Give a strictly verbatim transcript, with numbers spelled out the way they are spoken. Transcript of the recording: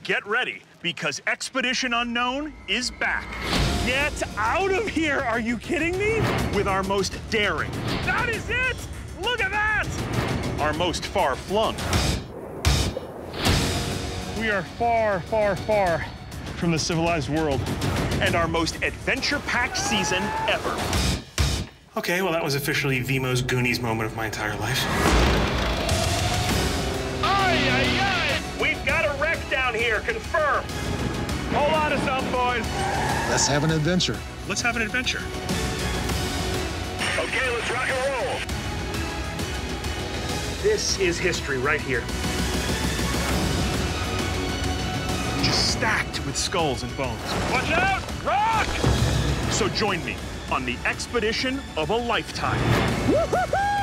get ready, because Expedition Unknown is back. Get out of here, are you kidding me? With our most daring. That is it! Look at that! Our most far-flung. We are far, far, far from the civilized world. And our most adventure-packed season ever. Okay, well, that was officially the most Goonies moment of my entire life. Ay, ay, ay! We've got a wreck down here, confirmed. Hold on to some, boys. Let's have an adventure. Let's have an adventure. Okay, let's rock and roll. This is history right here. Just stacked with skulls and bones. Watch out! Rock! So join me on the expedition of a lifetime. Woo-hoo-hoo!